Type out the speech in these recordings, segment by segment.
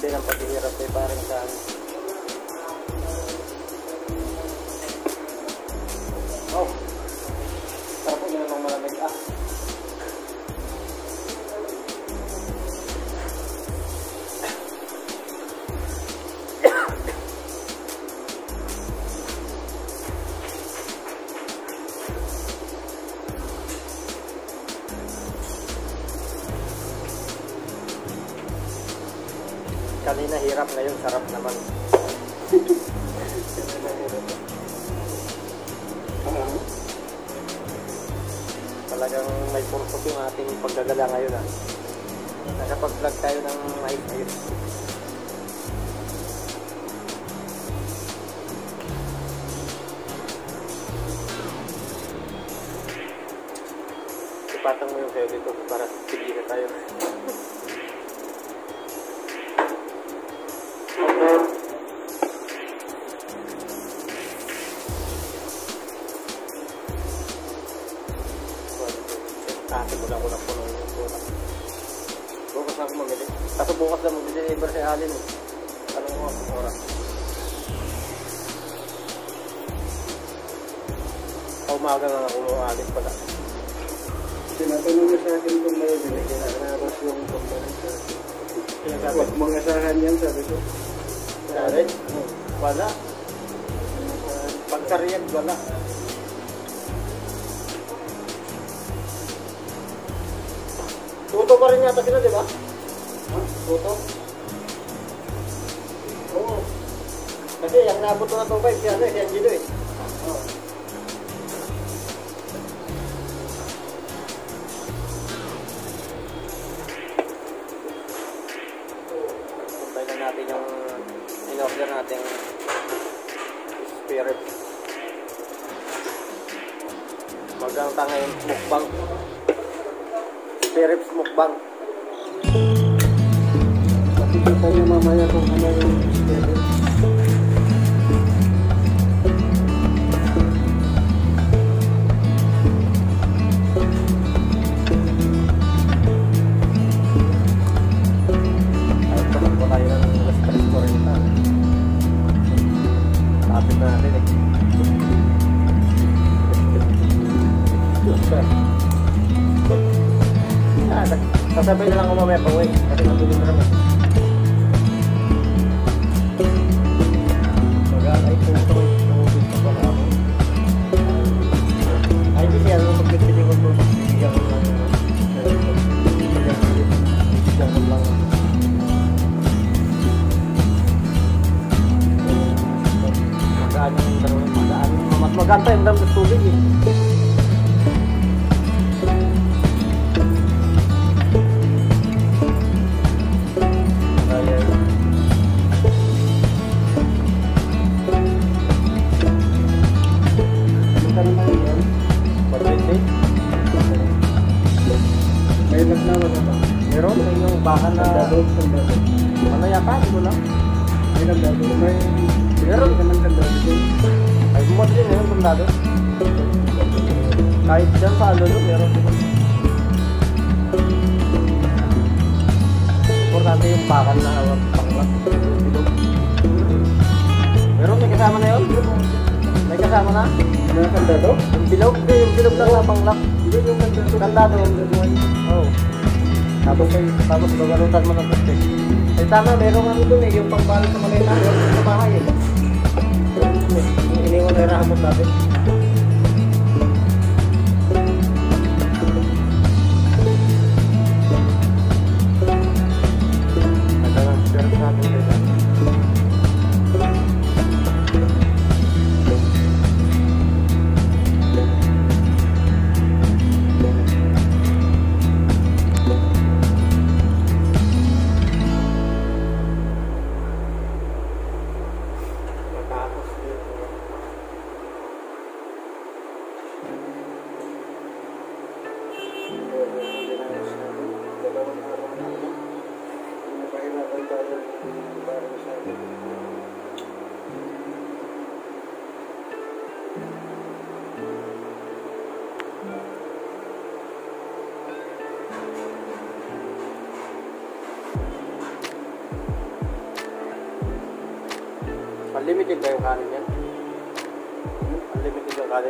din ang paghihirap ay parang sa oh, sarap po ganun ng malamig kanina hirap, ngayon sarap naman. Talagang may purpose yung ating pagdadala ngayon nakapag-vlog tayo ng maayos. Ipatang mo yung sayo dito para sige na tayo. Kasi kulang ko na puno yung tulak. Bukas na ako mamili. Kaso bukas na mag-deliver si Alin Tanong mo ang oras. Umaga na ako ng Alin pala. Tinatanong mo sa akin kung may bili. Kinakaras yung pagbalan sa akin. Huwag mong asahan yan, sabi ko. Alin? Wala. Pagkariyag wala. Tuto pa rin yata sila, di ba? Tuto? Oo. Kasi ang nabot na itong 5, si Angelo Oo. Kumpay na natin yung in-order natin spirit. Magang ngayon mukbang. Spirits mukbang. Makikita niyo mamaya kung ano yung spirit. Ay, tapos po tayo ng stress ko rin ito. Tapos na natin Sasabay na lang ako mamaya pa uwi kasi matulog na naman. Mag-alay ko ito. Nangubig pa pala ako. Ay, hindi siya. Magpipili ko ito. Bibigyan ko lang. Bibigyan ko lang. Magaan yung dalawang magaan. Mas maganda yung dalam sa tubig eh. Meron yung bahan na ano yata, hindi ko lang. Meron ka ng kandado. Ay, bumot din yung kandado. Kahit dyan sa alolo, meron din. Importante yung bakan na panglat. Meron, may kasama na yun? May kasama na? May kandado? Yung bilog lang na panglat. Kandado. Oo. Tapos babalutan mo ng puste. Ay tama, meron ano dun yung pangbalot sa malita. Meron sa bahay Iniwan na rahamot natin. Nagkalang spirit natin kayo. Unlimited ba yung kanin yan? Unlimited yung kanin?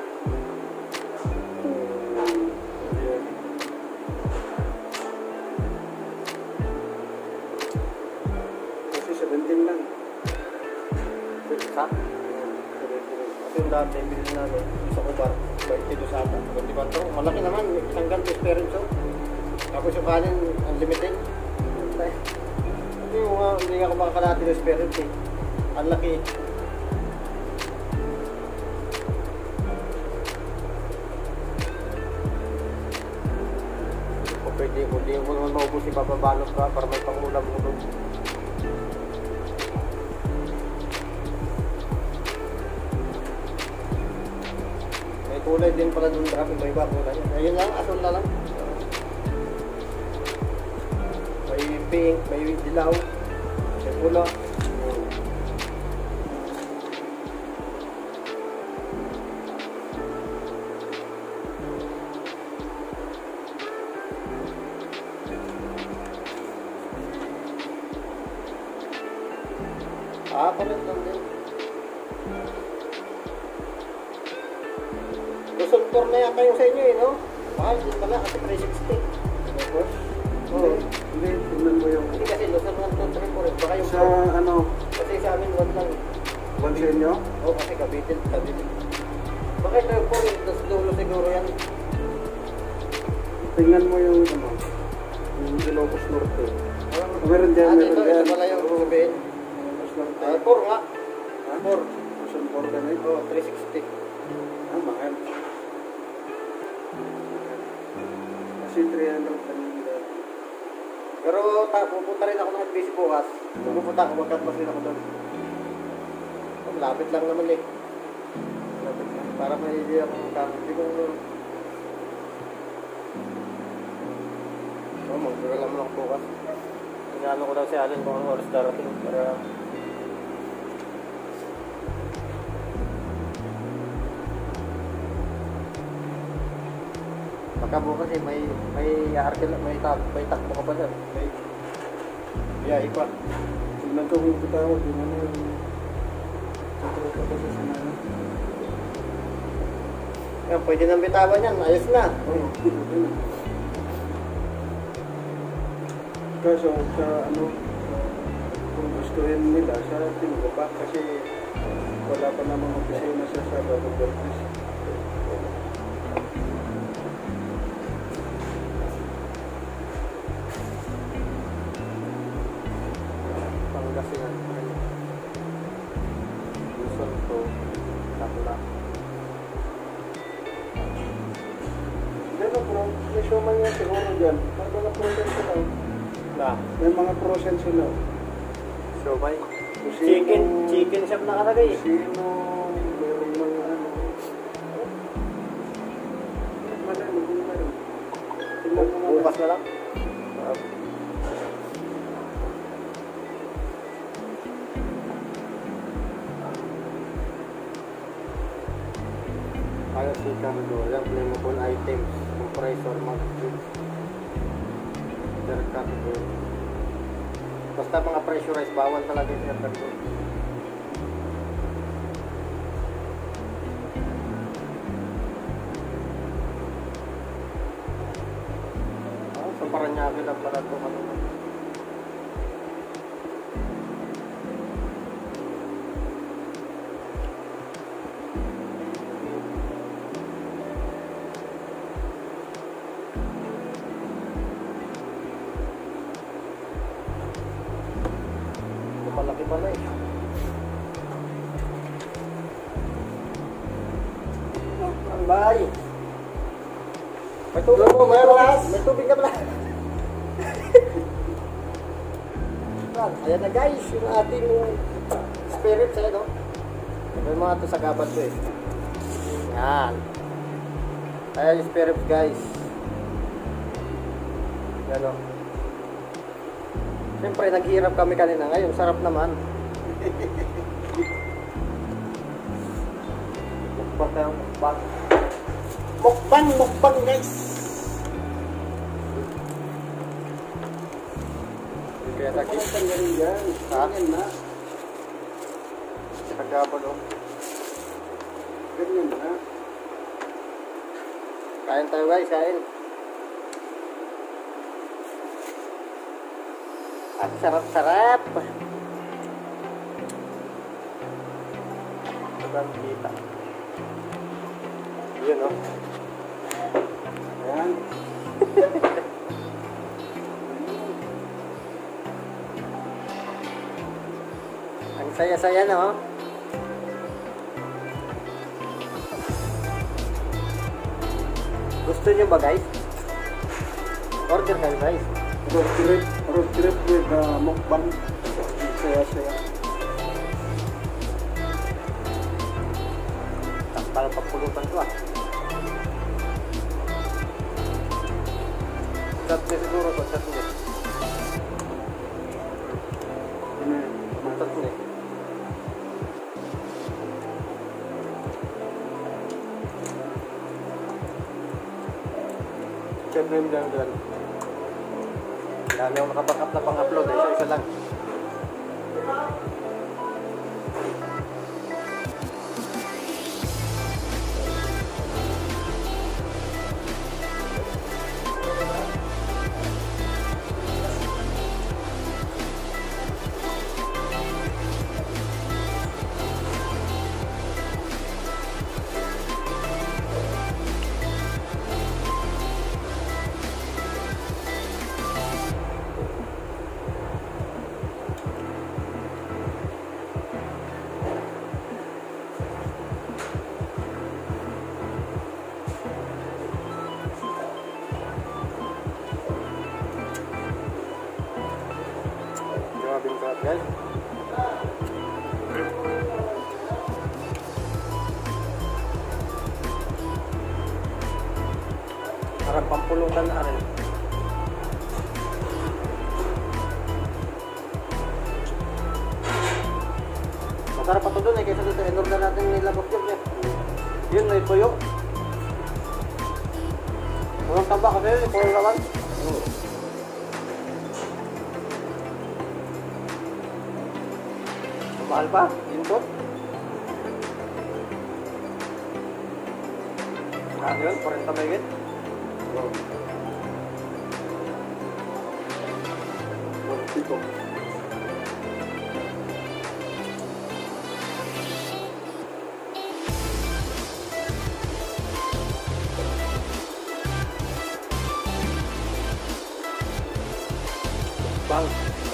Kasi 17 lang. Sa? Kasi yung dati, bilhin namin sa Kubar, 22 sa ata. 24. Malaki naman, isang ganto experience. Tapos yung kanin, unlimited. Hindi nga ako makakalati ng experience eh. Ang laki. Pwede mo naman maubos ipapabalot ka para may pangulam-ulam. May kulay din pala doon, grabe, may iba kulay. Ayun lang, asul na lang. May pink, may dilaw, may pula. Palit lang din. Luzon tour na yata yung sa inyo eh, no? Mahal din pala kasi 360. Tapos? Oo. Hindi, tingnan mo yung... Hindi kasi Luzon 1, 2, 3, 4. Baka yung... Sa ano? Kasi sa amin 1 lang. 1 sa inyo? Oo, kasi Cavite. Baka ito yung 4, tapos dulo siguro yan. Tingnan mo yung ano? Yung Ilocos Norte. Meron dyan, meron dyan. Ito pala yung sabihin. Norte. 4 nga. 4. Luzon 4 ka na ito. Oo, 360. Ah, mahal. Kasi 300 kanina. Pero pupunta rin ako ng NBC bukas. Kung pupunta ako, magkatpas rin ako doon. Lapit lang naman eh. Lapit lang. Para may idea kung kapit. Hindi kong... magdura lang ako bukas. Inano ko lang si Alan kung anong oras darating para... Baka bukas eh, may takbo ka pa dyan. May biyahe pa. Tingnan ko kung patawag yung ano yung... Tuturo ka pa sa sanana. Yan, pwede nang bitawan yan. Ayos na. Oo. Kaso sa ano, kung gustuhin nila sa tingko pa kasi wala pa namang opisina sa Sabado Bertis. Pangasinan. Luzon to Takla. Diyan bro, may showman yan siguro dyan. May mga process sila. May mga process sila. Siomay. Chicken shop nakalagay eh. Sino, meron mga ano. Meron. Tingnan mo nga. Bukas na lang. Ayaw si Cardo, yung flammable items, compressor, mag-juice, Cardo. Basta mga pressurized, bawal talaga yung Cardo. Sa Paranaque lang pala ito. Malaki pala eh. Ang bahay. May tubig po, may tubig na pala. Ayan na guys, yung ating spirits eh, no? May mga ito sa gabat ko eh. Yan. Ayan yung spirits guys. Yan o. Siyempre, naghihirap kami kanina. Ngayon, sarap naman. Mukbang tayo, mukbang. Mukbang guys. Kaya Kaya tanggalin yan. Ha? Yan na. Gabon, oh. Ganyan na. Kain tayo guys, kain. At sarap-sarap. Sobrang kita. Yun, oh. Ayan. Ang saya-saya, no? Gusto nyo ba guys? Order kayo guys. Road trip with mukbang. Saya-saya. Parang papulutan ko ah. Tatlo siguro ko, tatlo. Tatlo. Siyempre yung dyan. Dami akong nakabackup na pang-upload. Isa-isa lang. Grabe yung sarap guys. Parang pampulutan na rin. Masarap pa ito dun eh, kaysa dito in-order natin nilabot yun eh. Yun, may tuyo. Walang taba kasi yun, puro lawan. Mahal pa, input. Ano yun, 40 megit. Tipo. Bang.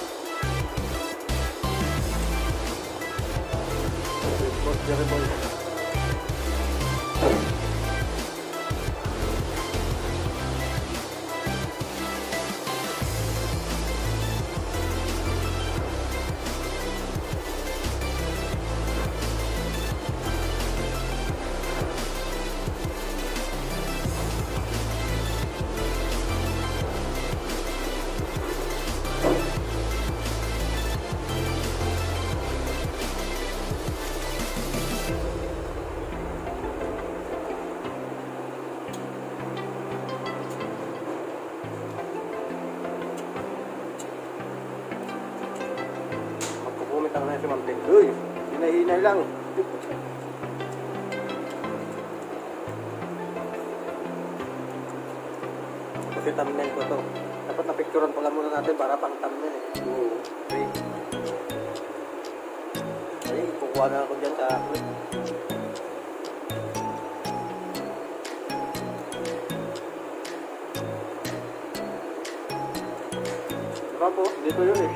Jerry boy. Magkukumit ang na si Ma'am Ting. Uy, hinay-hinay lang. Kasi thumbnail ko to. Dapat na-picturean pala muna natin para pang thumbnail eh. Okay. Ay, kukuha na ako dyan sa akin. Diba po? Dito yun eh.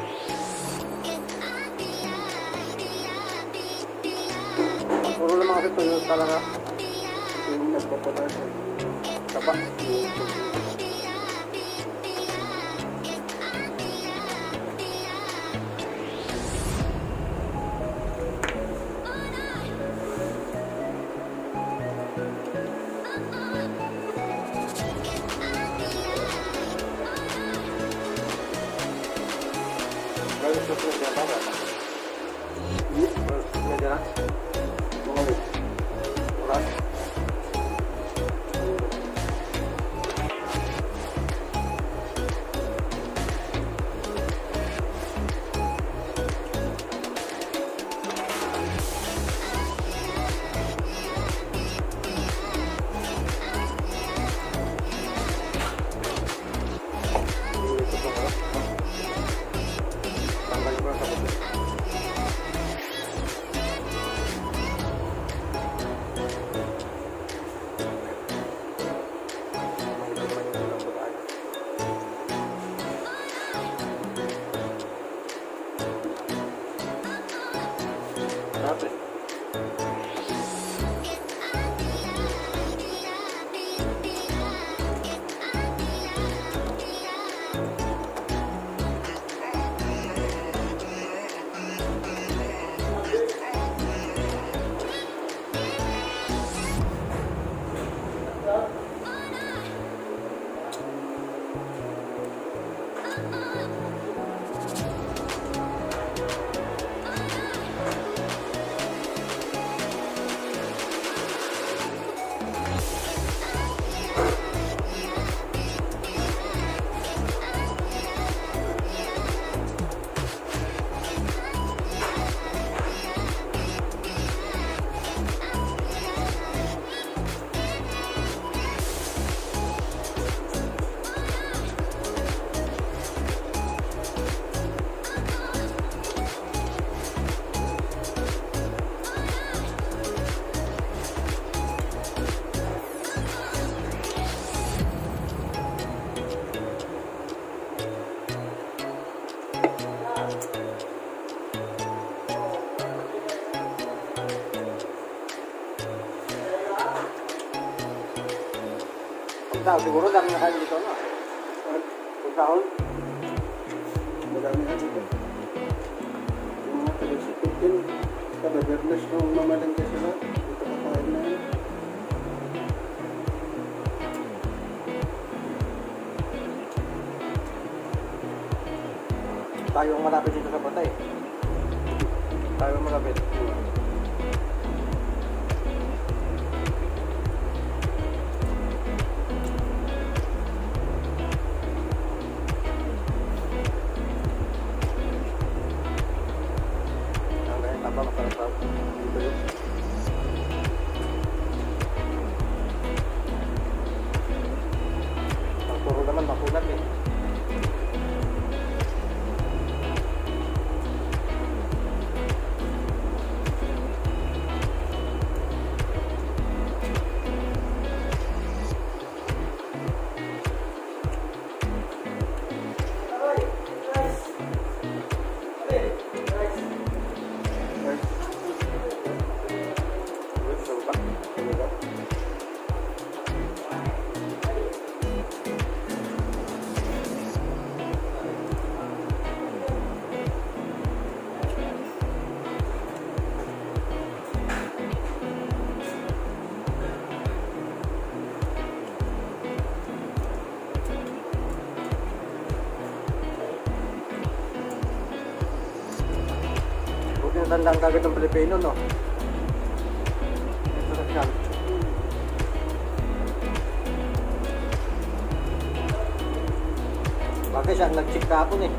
Puro naman kasi tuyo talaga. Yung nagpapatasan. Taba. Bagus tuh dia apa? Ini dia. Urat. Siguro dami na kayo dito, no? Kung sahon, madami na dito. Yung mga taga-sipitin, kada Bernes nung mamalangga sila, dito kakain na yun. Tayo ang malapit dito sa Batay. Tayo ang malapit. Puro naman makunat eh. Tandang kagad ng Pilipino, no? Ito na siya. Bagay siya, nag-check kahapon eh.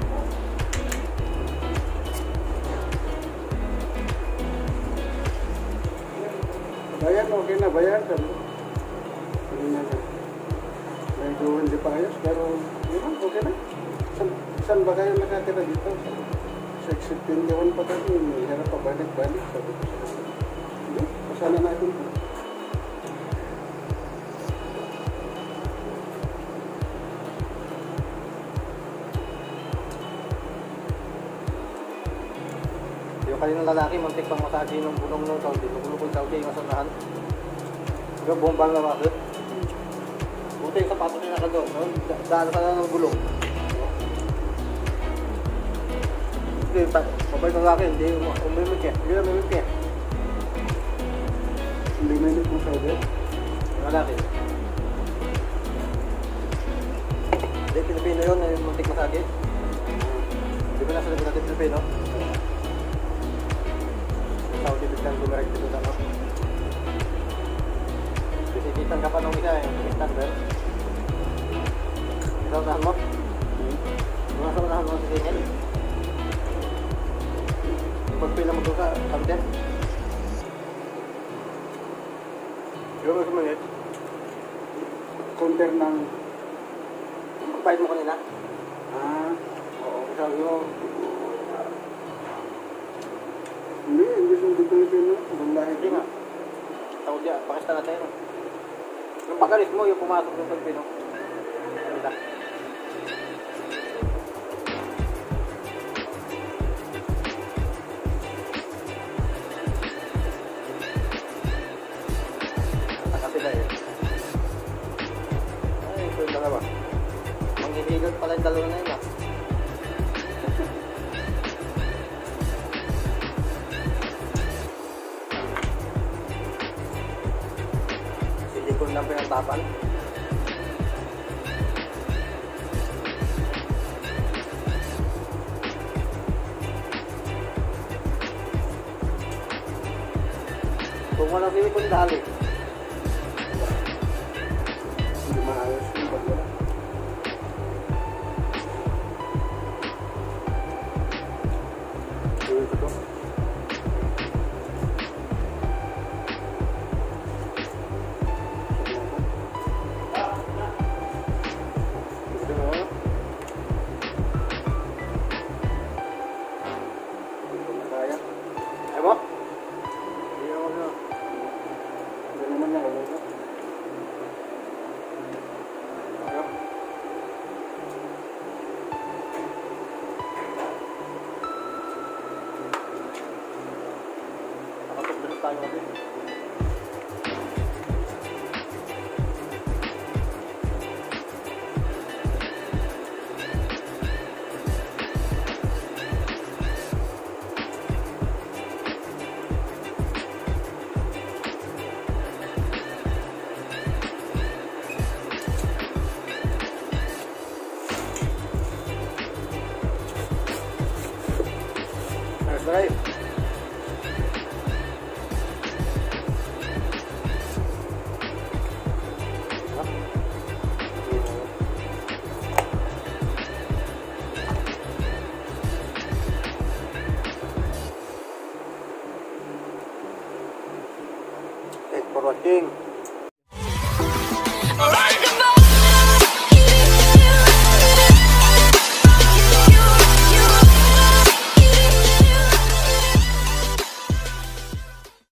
Bayan, okay na, bayan. Medyo hindi pa ayos, pero yun, okay na. Saan ba kayo nakatira dito? Sa exit 21 pa kami, hirap pa balik-balik. Sabi ko sa kanila, hindi, pasana natin po. Yung kaninang lalaki, muntik pang masagi ng bulong ng Saudi. Nagulukol Saudi yung asanahan. Hanggang bombang na bakit. Buti yung sapatos niya naka doon. Daan ka na ng bulong. Hindi, mabay ng lalaki, hindi umimik eh. Hindi umimik eh. Hindi minute mo Saudi? Yung lalaki. Hindi, Pilipino yun, yung muntik masagi. Hindi ba nasa labi natin Pilipino? Saudi biglang bumerek dito sa ano. Bisikitan ka pa nung isa eh, bisikitan ba? Ikaw unahan mo? Nasa unahan mo sa singil? Pagpila mo doon sa counter? Siguro sa minute? Counter ng... Pagbayad mo kanina? Oo. Sabi mo, Hindi sundi Pilipino. Ibang lahi hindi nga. Saudi, Pakistan na tayo. Yung pagalis mo, yung pumasok ng Pilipino. Kita. yung dalawa na yun ah. Silikon na pinagtapan. Kung walang silikon dali. Hindi maayos yung pag wala. Gawin ko to. Gusto mo? Hindi ko na kaya. Ay mo? Hindi ako na. Hindi naman na ako. Ayaw. Nakapagdalas tayo natin. Ayos na kayo. Thanks for watching. Alright.